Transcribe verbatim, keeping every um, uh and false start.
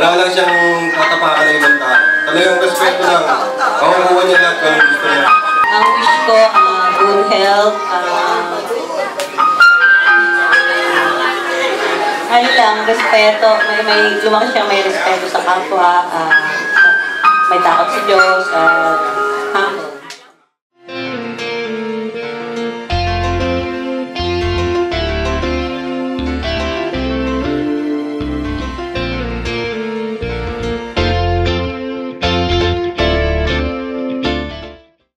Wala lang siyang tatapakan ng ibang tao. Talagang respeto lang. Makukuha niya lahat kung anong gusto niya. Ang wish ko, uh, good health, uh, ano lang, respeto, may, may lumaki siya may respeto sa kapwa, uh, may takot sa Diyos, uh,